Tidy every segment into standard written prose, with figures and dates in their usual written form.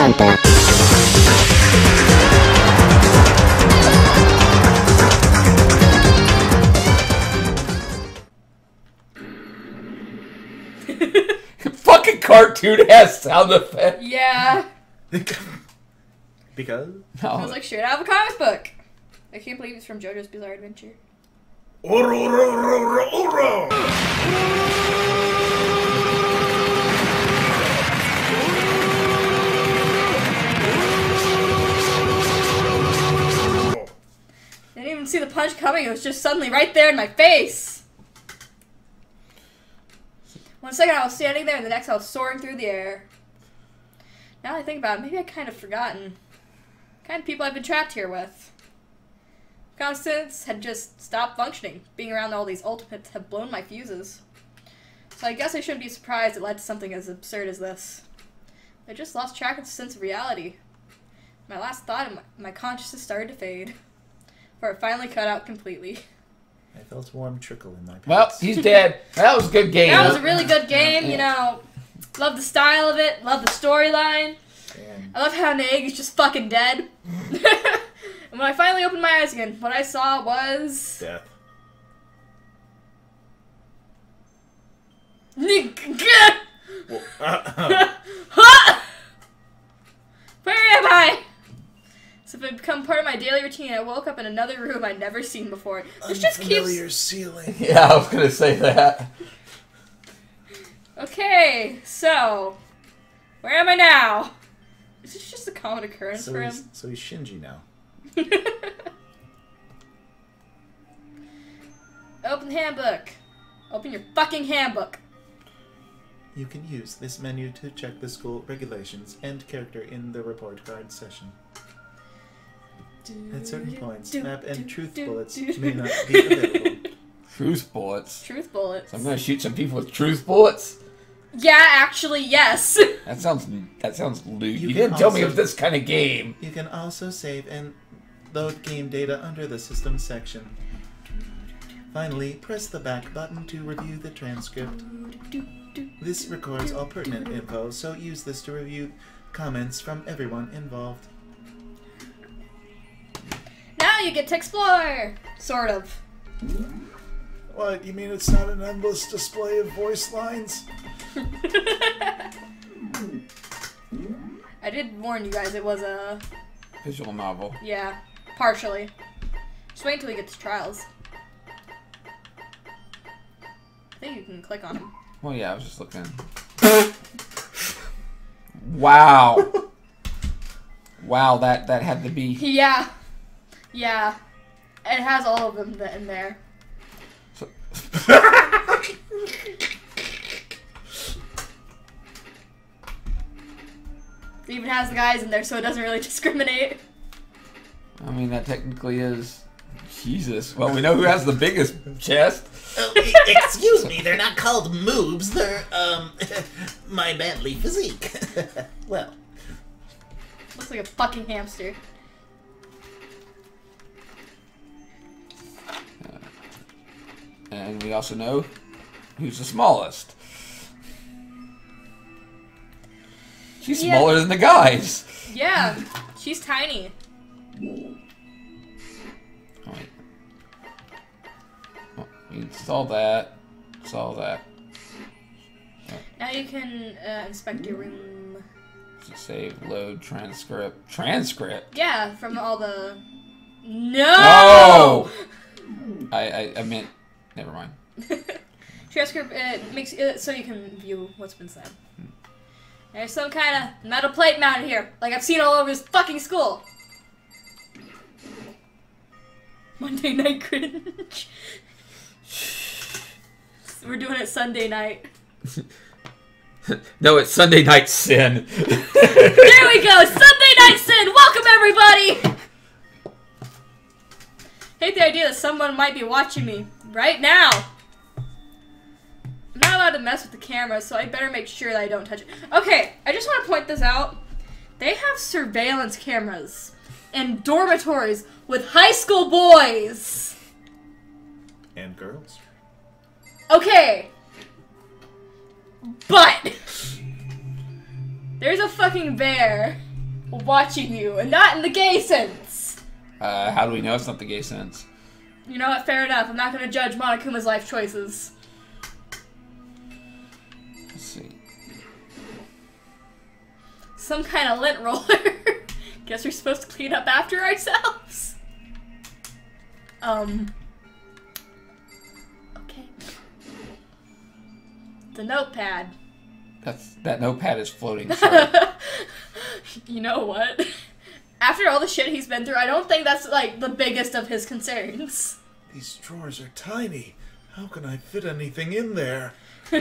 Hunter. Fucking cartoon has sound effects. Yeah. Because? It was like straight out of a comic book. I can't believe it's from JoJo's Bizarre Adventure. Oro, oro, oro, oro. I didn't even see the punch coming, it was just suddenly right there in my face. 1 second I was standing there and the next I was soaring through the air. Now that I think about it, maybe I kind of forgotten the kind of people I've been trapped here with. Constance had just stopped functioning. Being around all these ultimates have blown my fuses. So I guess I shouldn't be surprised it led to something as absurd as this. I just lost track of the sense of reality. My last thought and my consciousness started to fade. Before it finally cut out completely. I felt a warm trickle in my pants. Well, he's dead. That was a good game. That was a really good game, you know. Love the style of it. Love the storyline. I love how Naeg is just fucking dead. And when I finally opened my eyes again, what I saw was... Death. Where am I? So if it become part of my daily routine, I woke up in another room I'd never seen before. This just keeps... ceiling. Yeah, I was gonna say that. Okay, so... Where am I now? Is this just a common occurrence for him? So he's Shinji now. Open the handbook. Open your fucking handbook. You can use this menu to check the school regulations and character in the report card session. At certain points, map and truth bullets may not be available. Truth bullets. Truth bullets. So I'm gonna shoot some people with truth bullets. Yeah, actually, yes. That sounds lewd. You can didn't tell me it also- was this kind of game. You can also save and load game data under the system section. Finally, press the back button to review the transcript. This records all pertinent info, so use this to review comments from everyone involved. Now you get to explore! Sort of. What, you mean it's not an endless display of voice lines? I did warn you guys it was a... Visual novel. Yeah, partially. Just wait until we get to trials. I think you can click on him. Well, yeah, I was just looking. Wow. Wow, that had to be... Yeah. Yeah. It has all of them in there. So... It even has the guys in there, so it doesn't really discriminate. I mean, that technically is... Jesus. Well, we know who has the biggest chest. Excuse me, they're not called moves, they're, my manly physique. Well. Looks like a fucking hamster. And we also know who's the smallest. She's smaller than the guys. Yeah, she's tiny. Oh, wait. Oh, we saw that. Saw that. Now you can inspect your room. Save, load, transcript. Transcript? Yeah, from all the... No! Oh! I meant... Never mind. Transcript makes it so you can view what's been said. There's some kind of metal plate mounted here, like I've seen all over this fucking school. Monday night cringe. We're doing it Sunday night. No, it's Sunday Night Sin. There we go! Sunday Night Sin! Welcome, everybody! Hate the idea that someone might be watching me right now. I'm not allowed to mess with the camera, so I better make sure that I don't touch it. Okay, I just want to point this out. They have surveillance cameras in dormitories with high school boys. And girls. Okay. But there's a fucking bear watching you, and not in the gay sense. How do we know it's not the gay sense? You know what? Fair enough. I'm not going to judge Monokuma's life choices. Let's see. Some kind of lint roller. Guess we're supposed to clean up after ourselves. Okay. The notepad. That notepad is floating. Sorry. You know what? After all the shit he's been through, I don't think that's, like, the biggest of his concerns. These drawers are tiny. How can I fit anything in there?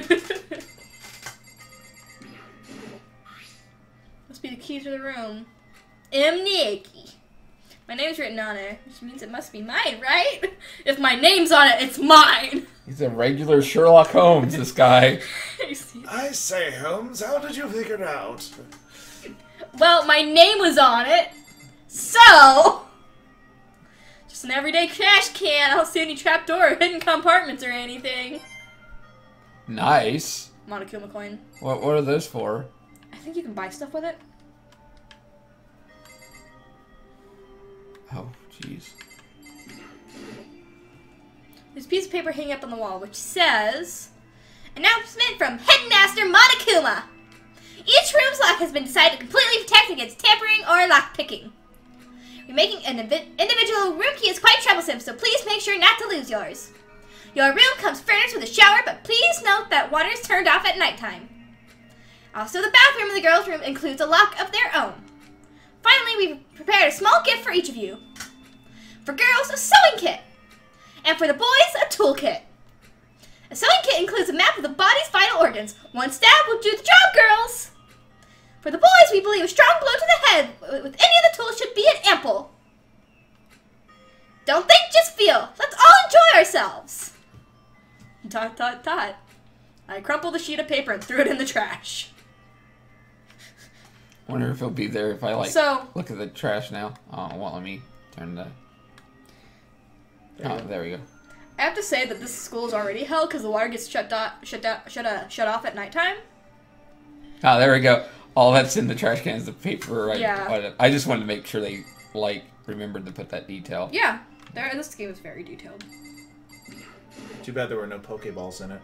Must be the key to the room. Mnieki. My name's written on it, which means it must be mine, right? If my name's on it, it's mine! He's a regular Sherlock Holmes, this guy. I say, Holmes, how did you figure it out? Well, my name was on it, so... Just an everyday trash can. I don't see any trapdoor or hidden compartments or anything. Nice. Monokuma coin. What are those for? I think you can buy stuff with it. Oh, jeez. There's a piece of paper hanging up on the wall which says, "Announcement from Headmaster Monokuma. Each room's lock has been decided to completely protect against tampering or lockpicking. Remaking an individual room key is quite troublesome, so please make sure not to lose yours. Your room comes furnished with a shower, but please note that water is turned off at nighttime. Also, the bathroom in the girls' room includes a lock of their own. Finally, we've prepared a small gift for each of you. For girls, a sewing kit. And for the boys, a toolkit. A sewing kit includes a map of the body's vital organs. One stab will do the job, girls. For the boys, we believe a strong blow to the head with any of the tools should be an ample. Don't think, just feel. Let's all enjoy ourselves." ... I crumpled the sheet of paper and threw it in the trash. Wonder if he'll be there if I look at the trash now. Oh, it won't let me turn the... There we go. I have to say that this school is already hell because the water gets shut off at nighttime. Oh, there we go. All that's in the trash can is the paper. Yeah. I just wanted to make sure they remembered to put that detail. Yeah, this game is very detailed. Too bad there were no Pokeballs in it.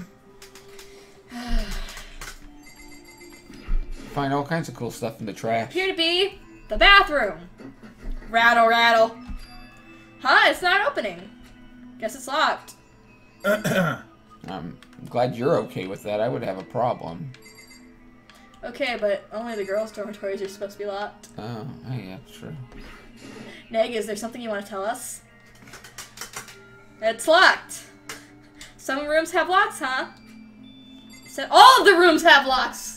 Find all kinds of cool stuff in the trash. Appear to be the bathroom. Rattle, rattle. Huh? It's not opening. Guess it's locked. I'm glad you're okay with that. I would have a problem. Okay, but only the girls' dormitories are supposed to be locked. Oh, yeah, true. Neg, is there something you want to tell us? It's locked. Some rooms have locks, huh? So all of the rooms have locks.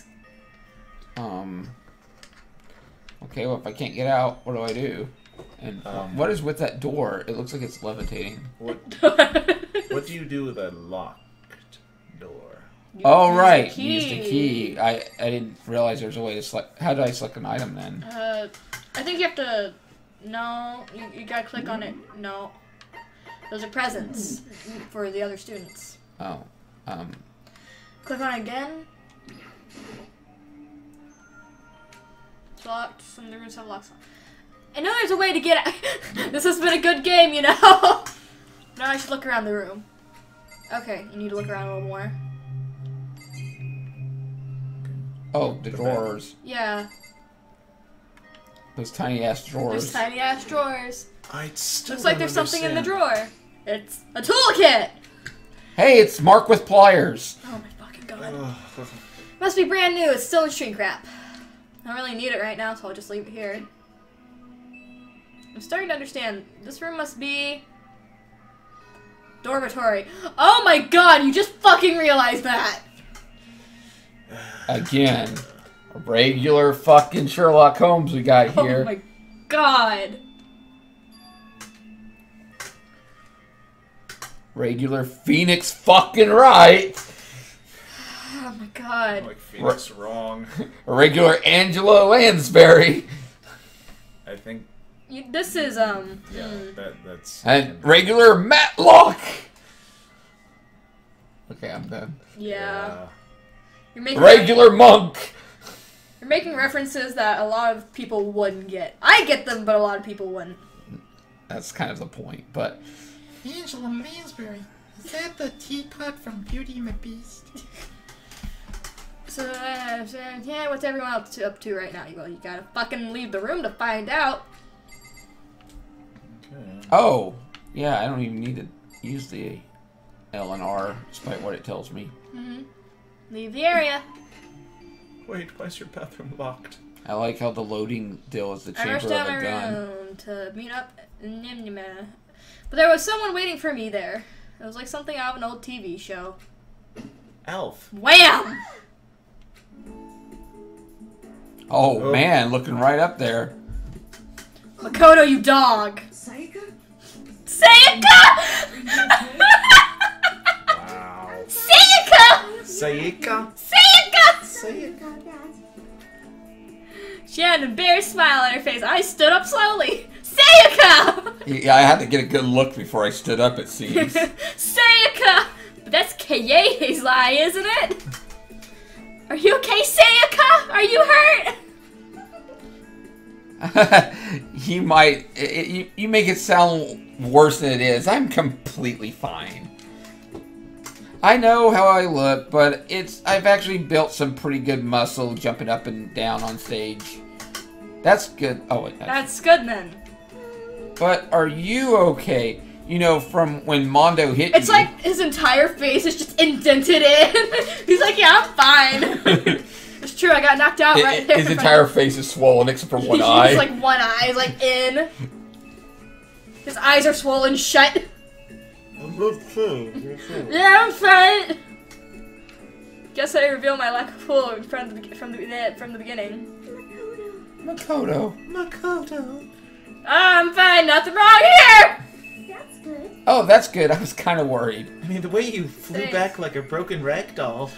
Okay, well, if I can't get out, what do I do? And what is with that door? It looks like it's levitating. What do you do with a locked door? Oh, right. Use the key. I didn't realize there was a way to select. How do I select an item then? I think you have to. No, you gotta click on it. No, those are presents for the other students. Oh, Click on it again. It's locked. Some of the rooms have locks. I know there's a way to get out. This has been a good game, you know. Now I should look around the room. Okay, you need to look around a little more. oh, the drawers. Yeah. Those tiny ass drawers. There's tiny ass drawers. I still Looks like there's something in the drawer. It's a toolkit. Hey, it's Mark with pliers. Oh my fucking god. Must be brand new. It's still in shrink wrap. I don't really need it right now, so I'll just leave it here. I'm starting to understand. This room must be dormitory. Oh my god, you just fucking realized that. Again, a regular fucking Sherlock Holmes we got here. Oh my god. Regular Phoenix fucking right. Oh my god. Like Phoenix wrong. A regular Angela Lansbury. I think. This is Yeah, that's. And regular Matlock. Okay, I'm done. Yeah. You're making Regular Monk. You're You're making references that a lot of people wouldn't get. I get them, but a lot of people wouldn't. That's kind of the point, but... Angela Lansbury. Is that the teapot from Beauty and the Beast? So, yeah, what's everyone else up to right now? Well, you gotta fucking leave the room to find out. Okay. Oh, yeah, I don't even need to use the L and R, despite what it tells me. Mm-hmm. Leave the area. Wait, why is your bathroom locked? I like how the loading deal is the I chamber rushed of out a my gun. room to meet up. But there was someone waiting for me there. It was like something out of an old TV show. Alf. Wham! Oh, man, looking right up there. Makoto, you dog! Sayaka? Sayaka! Wow. Sayaka! Sayaka? Sayaka! Sayaka. Got that. She had an embarrassed smile on her face. I stood up slowly. Sayaka! Yeah, I had to get a good look before I stood up, it seems. Sayaka! But that's Kaye's lie, isn't it? Are you okay, Sayaka? Are you hurt? He might... you make it sound worse than it is. I'm completely fine. I know how I look, but I've actually built some pretty good muscle jumping up and down on stage. That's good. Oh, wait. That's good then. But are you okay? You know, from when Mondo hit you. It's like his entire face is just indented in. He's like, yeah, I'm fine. It's true, I got knocked out right there. His entire face is swollen except for one He's eye. like one eye is like in. His eyes are swollen shut. Yeah, I'm fine. Guess I revealed my lack of cool from the beginning. Makoto. Makoto. I'm fine, nothing wrong here. That's good. Oh, that's good. I was kind of worried. I mean, the way you flew Thanks. back like a broken rag doll.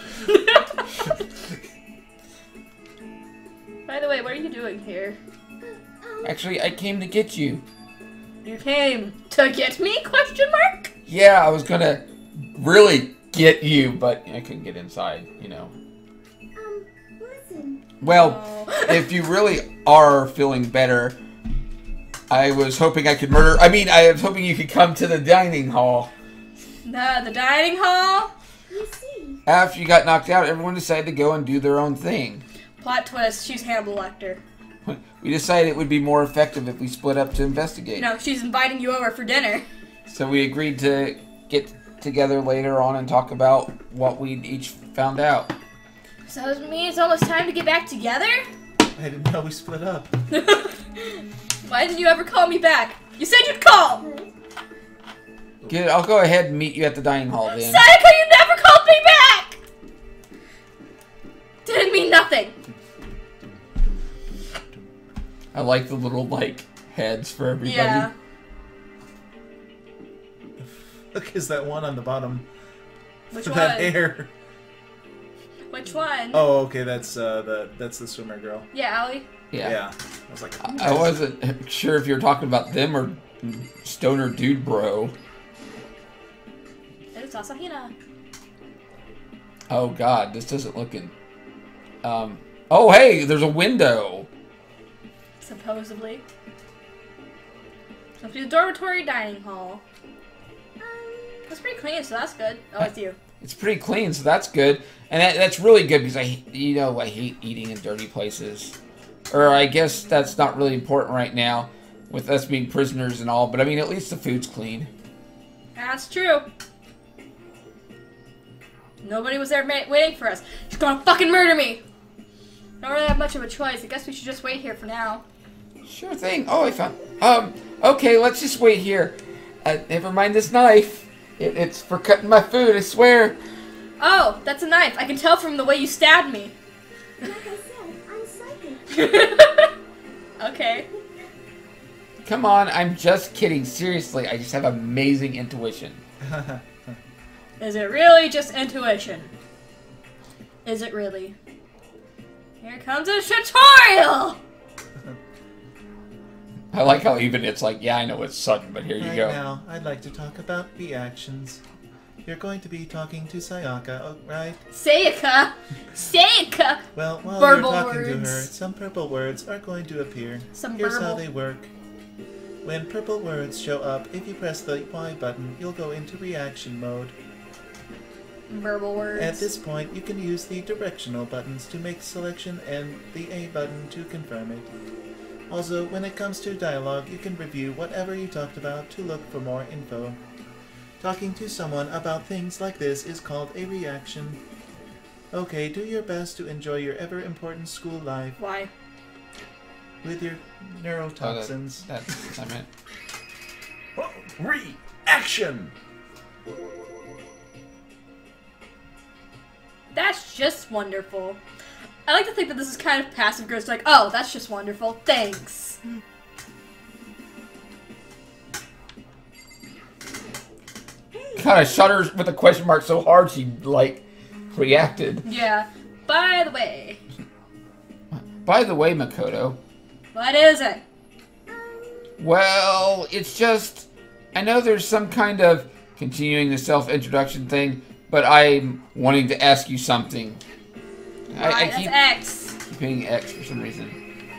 By the way, what are you doing here? Actually, I came to get you. You came to get me? Question mark? Yeah, I was gonna really get you, but I couldn't get inside, you know. Listen. Well, Oh. if you really are feeling better, I was hoping I could murder... I mean, I was hoping you could come to the dining hall. The dining hall? You see. After you got knocked out, everyone decided to go and do their own thing. Plot twist, she's Hannibal Lecter. We decided it would be more effective if we split up to investigate. No, she's inviting you over for dinner. So we agreed to get together later on and talk about what we'd each found out. So does it mean it's almost time to get back together? I didn't know we split up. Why didn't you ever call me back? You said you'd call! Good. Good, I'll go ahead and meet you at the dining hall then. Sayaka, you never called me back! Didn't mean nothing. I like the little, like, heads for everybody. Yeah. Look, is that one on the bottom? Which For one? that hair. Which one? Oh, okay, that's the swimmer girl. Yeah, Allie. Yeah. I was like, I wasn't sure if you were talking about them or Stoner Dude Bro. It's Asahina. Oh god, this doesn't look in... oh hey, there's a window! Supposedly. So it's the dormitory dining hall. That's pretty clean, so that's good. Oh, it's you. It's pretty clean, so that's good. And that's really good because I hate eating in dirty places. Or I guess that's not really important right now with us being prisoners and all, but I mean, at least the food's clean. That's true. Nobody was there waiting for us. She's gonna fucking murder me! Don't really have much of a choice. I guess we should just wait here for now. Sure thing. Oh, I found... okay, let's just wait here. Never mind this knife. It's for cutting my food, I swear. Oh, that's a knife. I can tell from the way you stabbed me. Like I said, I'm psychic. Okay. Come on, I'm just kidding. Seriously, I just have amazing intuition. Is it really just intuition? Is it really? Here comes a tutorial! I like how even it's like, yeah, I know it's sudden, but here you right go. now, I'd like to talk about reactions. You're going to be talking to Sayaka, oh, right? Sayaka! Sayaka! Well, while Verbal you're talking to her, words. some purple words are going to appear. Some Here's how verbal. they work. When purple words show up, if you press the Y button, you'll go into reaction mode. Verbal words. At this point, you can use the directional buttons to make selection and the A button to confirm it. Also, when it comes to dialogue, you can review whatever you talked about to look for more info. Talking to someone about things like this is called a reaction. Okay, do your best to enjoy your ever-important school life Why? with your neurotoxins. That's I meant. Reaction! That's just wonderful. I like to think that this is kind of passive aggressive, like, oh, that's just wonderful. Thanks. God, I shot her with a question mark so hard she, like, reacted. Yeah. By the way. By the way, Makoto, What is it? well, it's just... I know there's some kind of continuing the self-introduction thing, but I'm wanting to ask you something. I Right, keep that's X. hitting X for some reason.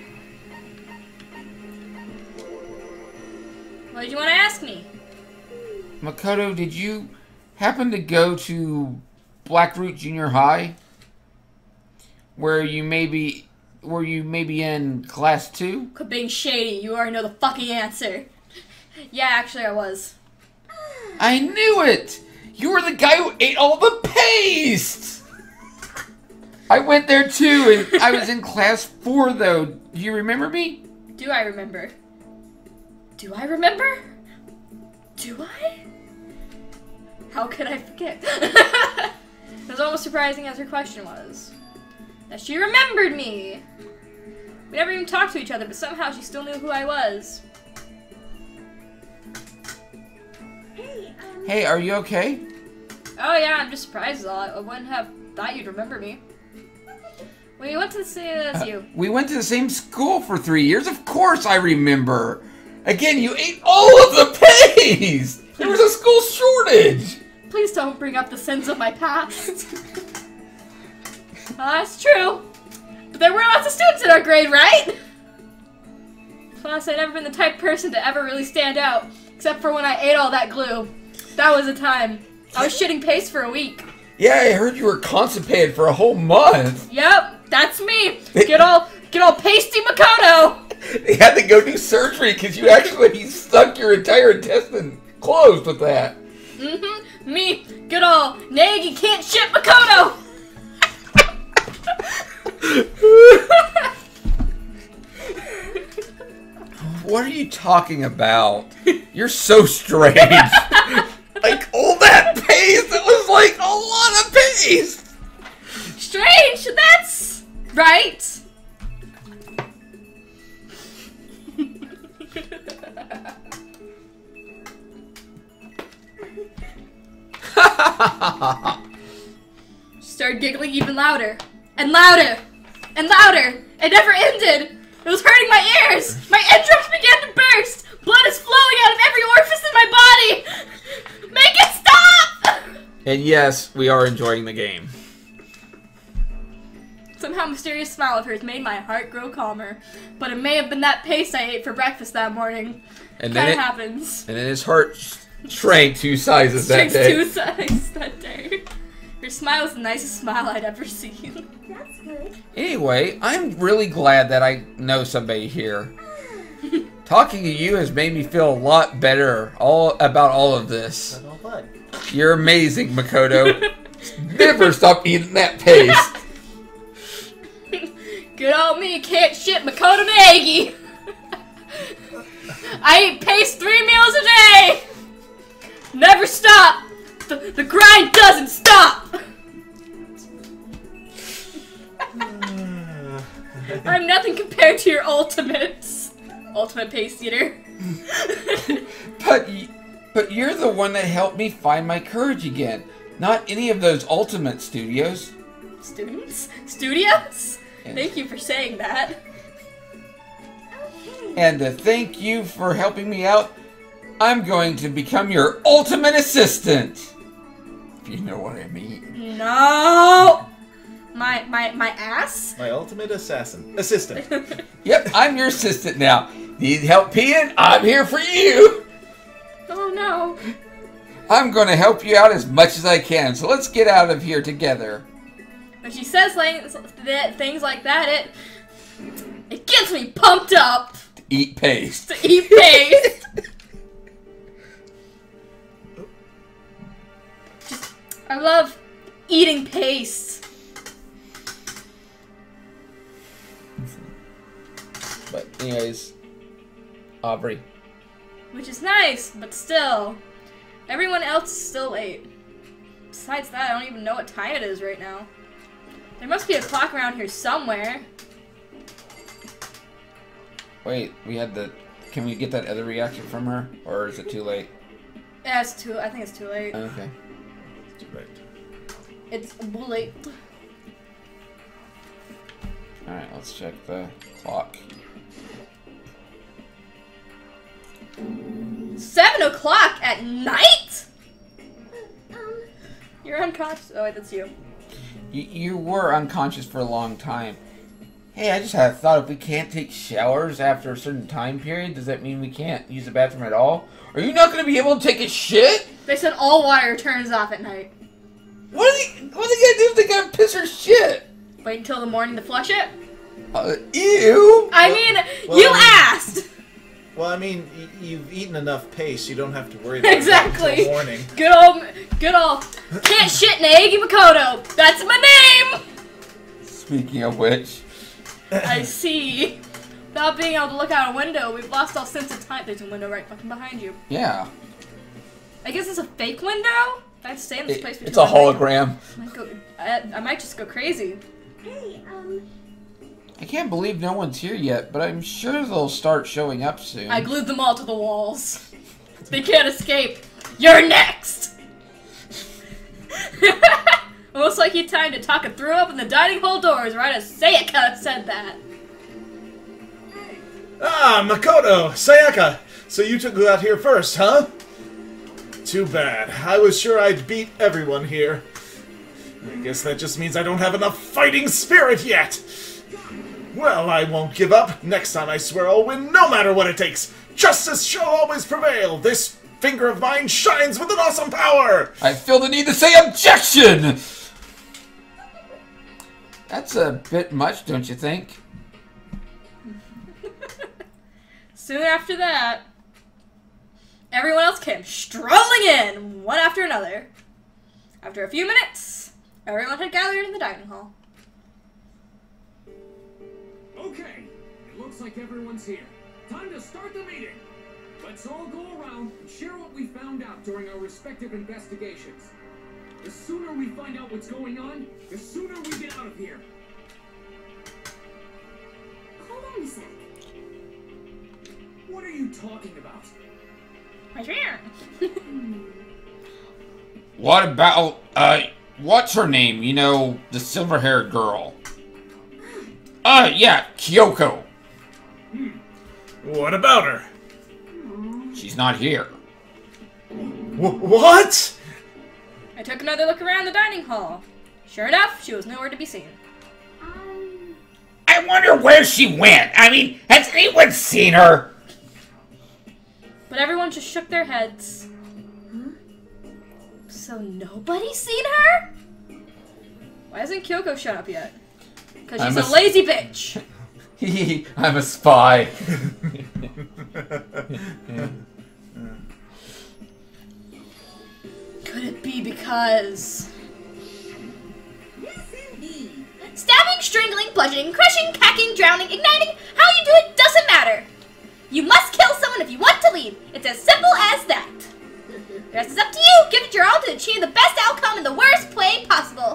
What did you want to ask me? Makoto, did you happen to go to Blackroot Junior High? Where you may be in class 2? Quit being shady. You already know the fucking answer. Yeah, actually I was. I knew it! You were the guy who ate all the paste! I went there too, and I was in class 4 though. Do you remember me? Do I remember? Do I remember? Do I? How could I forget? It was almost surprising as her question was. That she remembered me! We never even talked to each other, but somehow she still knew who I was. Hey, are you okay? Oh yeah, I'm just surprised a lot. I wouldn't have thought you'd remember me. We went to the same as you. We went to the same school for 3 years. Of course I remember. Again, you ate all of the paste! There was a school shortage! Please don't bring up the sins of my past. Well, that's true. But there were lots of students in our grade, right? Plus, I've never been the type of person to ever really stand out. Except for when I ate all that glue. That was a time. I was shitting paste for a week. Yeah, I heard you were constipated for a whole month. Yep, that's me. Get all pasty Makoto. They had to go do surgery because you actually stuck your entire intestine closed with that. Mm-hmm. Me, good all Nagi can't shit Makoto. What are you talking about? You're so strange. Like, all that paste, it was like a lot of paste. Strange, that's right. She started giggling even louder. And louder. And louder. It never ended. It was hurting my ears. My eardrums began to burst. Blood is flowing out of every orifice in my body. Make it stop! And yes, we are enjoying the game. Somehow a mysterious smile of hers made my heart grow calmer. But it may have been that paste I ate for breakfast that morning. And Kind then of happens. and then his heart shrank 2 sizes that Strength day. 2 size that day. Her smile was the nicest smile I'd ever seen. That's good. Anyway, I'm really glad that I know somebody here. Talking to you has made me feel a lot better about all of this. But all what? You're amazing, Makoto. Never stop eating that paste. Good old me can't shit Makoto Nagi. I eat paste 3 meals a day. Never stop. The grind doesn't stop. I'm nothing compared to your ultimates. Ultimate paste eater. But you're the one that helped me find my courage again. Not any of those Ultimate Studios. Students? Studios? Yes. Thank you for saying that. Okay. And to thank you for helping me out, I'm going to become your ultimate assistant. If you know what I mean. No! My ass? My ultimate assistant. Yep, I'm your assistant now. Need help peeing? I'm here for you. Oh no. I'm going to help you out as much as I can, so let's get out of here together. When she says things like that, it gets me pumped up To eat paste. to eat paste. I love eating paste. But anyways, Aubrey. Which is nice, but still. Everyone else is still late. Besides that, I don't even know what time it is right now. There must be a clock around here somewhere. Wait, can we get that other reaction from her? Or is it too late? Yeah, I think it's too late. Okay. Too late. It's late. Alright, let's check the clock. 7 o'clock at night? Um, You're unconscious. Oh wait, that's you. You were unconscious for a long time. Hey, I just had a thought. If we can't take showers after a certain time period, does that mean we can't use the bathroom at all? Are you not going to be able to take a shit? They said all water turns off at night. What are they going to do if they got to piss or shit? Wait until the morning to flush it? Ew! I mean, you asked! Well, I mean, you've eaten enough paste, you don't have to worry about Exactly. it until morning. Good old, can't shit in Eggy Makoto. That's my name! Speaking of which, I see. Without being able to look out a window, we've lost all sense of time. There's a window right fucking behind you. yeah, I guess it's a fake window? I have to stay in this place. it's a hologram. I might just go crazy. hey, I can't believe no one's here yet, but I'm sure they'll start showing up soon. I glued them all to the walls. They can't escape. You're next! Almost like you timed it. Taka threw up in the dining hall doors right as Sayaka said that. Ah, Makoto! Sayaka! So you took out here first, huh? Too bad. I was sure I'd beat everyone here. I guess that just means I don't have enough fighting spirit yet! Well, I won't give up. Next time I swear I'll win no matter what it takes. Justice shall always prevail. This finger of mine shines with an awesome power! I feel the need to say objection! That's a bit much, don't you think? Soon after that, everyone else came strolling in, one after another. After a few minutes, everyone had gathered in the dining hall. Okay, it looks like everyone's here. Time to start the meeting. Let's all go around and share what we found out during our respective investigations. The sooner we find out what's going on, the sooner we get out of here. hold on a sec. What are you talking about? My turn. What about, what's her name? You know, the silver-haired girl. Yeah, Kyoko. What about her? She's not here. What? I took another look around the dining hall. Sure enough, she was nowhere to be seen. I wonder where she went. I mean, has anyone seen her? But everyone just shook their heads. So nobody's seen her? Why hasn't Kyoko shown up yet? Because she's a lazy bitch. I'm a spy. Could it be because... Yes, indeed. Stabbing, strangling, bludgeoning, crushing, hacking, drowning, igniting, how you do it doesn't matter. You must kill someone if you want to leave. It's as simple as that. The rest is up to you. Give it your all to achieve the best outcome in the worst way possible.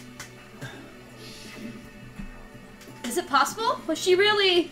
Is it possible? Was she really...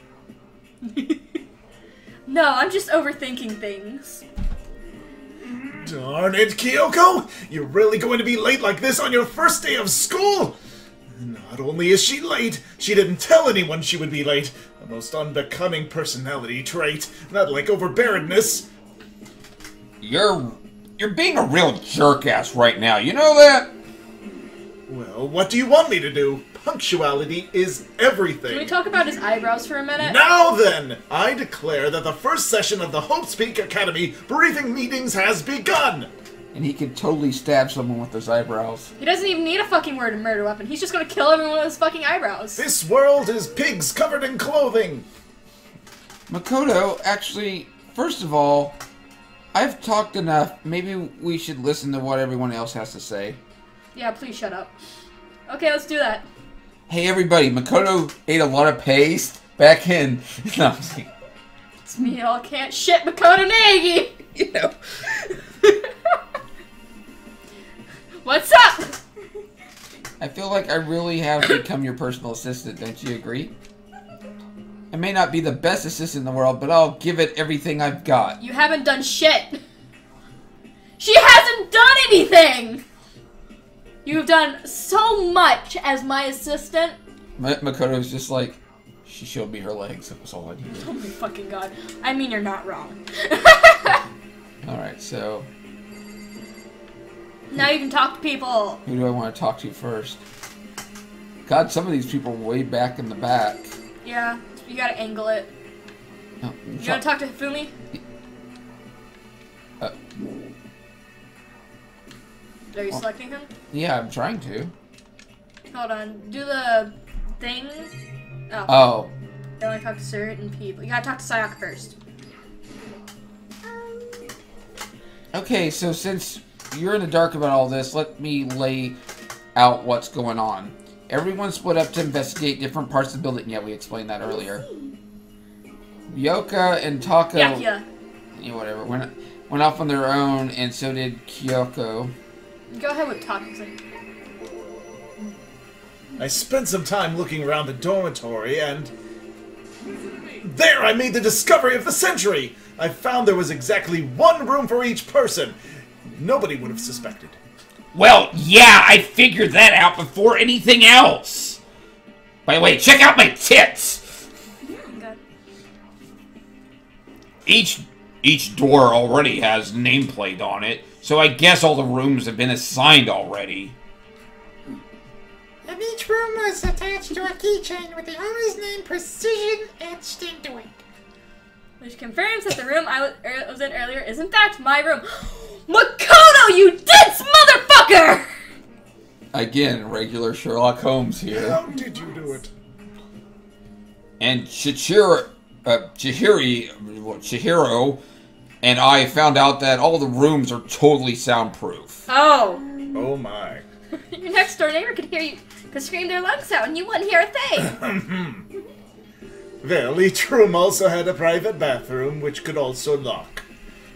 No, I'm just overthinking things. Darn it, Kyoko! You're really going to be late like this on your first day of school? Not only is she late, she didn't tell anyone she would be late. A most unbecoming personality trait, not like overbearingness. You're You're being a real jerk-ass right now, you know that? Well, what do you want me to do? Punctuality is everything. Can we talk about his eyebrows for a minute? Now then, I declare that the first session of the Hope's Peak Academy briefing meetings has begun! And he could totally stab someone with those eyebrows. He doesn't even need a fucking murder weapon. He's just gonna kill everyone with his fucking eyebrows. This world is pigs covered in clothing! Makoto, actually, first of all, I've talked enough. Maybe we should listen to what everyone else has to say. Yeah, please shut up. Okay, let's do that. Hey everybody, Makoto ate a lot of paste back in... No, I'm just kidding. It's me, all can't shit Makoto Nagi! You know. What's up? I feel like I really have become your personal assistant, don't you agree? I may not be the best assistant in the world, but I'll give it everything I've got. You haven't done shit. She hasn't done anything! You've done so much as my assistant. Makoto's just like, she showed me her legs, that was all I needed. Oh my fucking god. I mean, you're not wrong. Alright, so... Now you can talk to people. Who do I want to talk to first? God, some of these people are way back in the back. Yeah, you gotta angle it. No, You gotta talk to Hifumi? Are you selecting him? Yeah, I'm trying to. Hold on. Do the thing. Oh. Oh. You only talk to certain people. You gotta talk to Sayaka first. Okay, so since you're in the dark about all this, let me lay out what's going on. Everyone split up to investigate different parts of the building. Yeah, we explained that earlier. Yoka and Tako... Yeah. Yeah, whatever. Went off on their own, and so did Kyoko. Go ahead with talking. I spent some time looking around the dormitory and... There I made the discovery of the century! I found there was exactly one room for each person. Nobody would have suspected. Well, yeah, I figured that out before anything else. By the way, check out my tits! Good. Each door already has nameplate on it, so I guess all the rooms have been assigned already. And each room was attached to a keychain with the owner's name precision etched into it. Which confirms that the room I was in earlier is in fact my room. Makoto, you dense motherfucker! Again, regular Sherlock Holmes here. How did you do it? And Chihiro and I found out that all the rooms are totally soundproof. Oh. Oh my. Your next door neighbor could hear you, could scream their lungs out and you wouldn't hear a thing. Well, each room also had a private bathroom, which could also lock.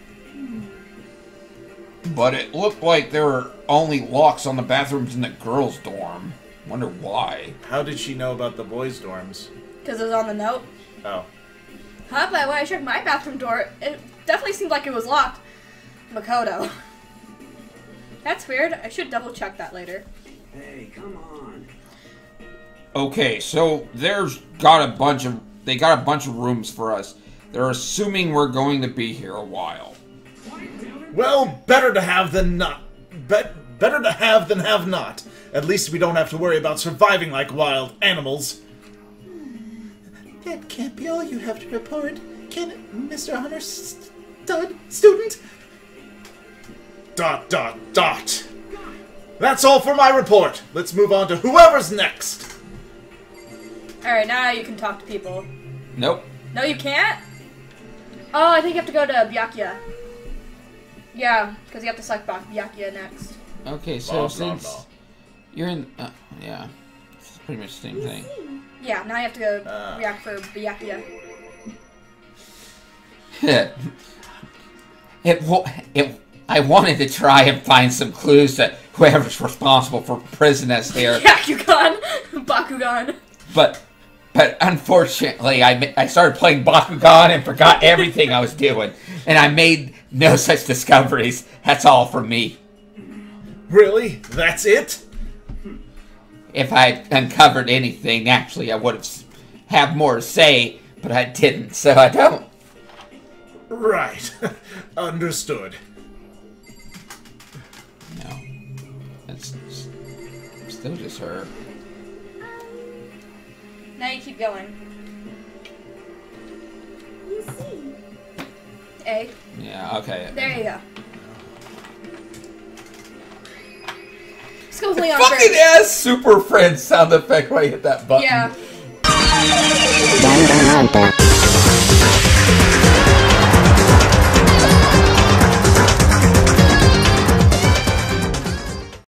But it looked like there were only locks on the bathrooms in the girls' dorm. Wonder why. How did she know about the boys' dorms? Because it was on the note. Oh. Huh, but when I checked my bathroom door, it definitely seemed like it was locked. Makoto. That's weird. I should double check that later. Hey, come on. Okay, so they got a bunch of rooms for us. They're assuming we're going to be here a while. Well, better to have than not. Better to have than have not. At least we don't have to worry about surviving like wild animals. That can't be all you have to report, can it, Mr. Honor Student? ... That's all for my report. Let's move on to whoever's next. Alright, now you can talk to people. Nope. No, you can't? Oh, I think you have to go to Byakuya. Yeah, because you have to select Byakuya next. Okay, so Blah, blah, since blah. you're in... yeah. It's pretty much the same thing. Yeah, now you have to go react for Byakuya. I wanted to try and find some clues to whoever's responsible for prisoners here. Byakugan! Bakugan. But unfortunately, I started playing Bakugan and forgot everything I was doing. And I made no such discoveries. That's all from me. Really? That's it? If I uncovered anything, naturally, I would have more to say, but I didn't, so I don't. Right. Understood. It's still just her. Now you keep going. You see, A. Yeah, okay. There you go. Let's go with Leon Fucking first. ass Super Friends sound effect when I hit that button. Yeah.